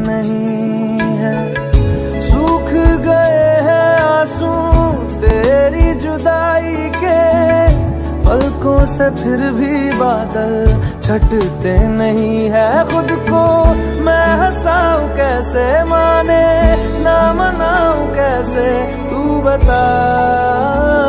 नहीं है। सूख गए हैं आंसू तेरी जुदाई के, पलकों से फिर भी बादल छटते नहीं है। खुद को मैं हंसाऊं कैसे, माने ना मनाऊं कैसे, तू बता।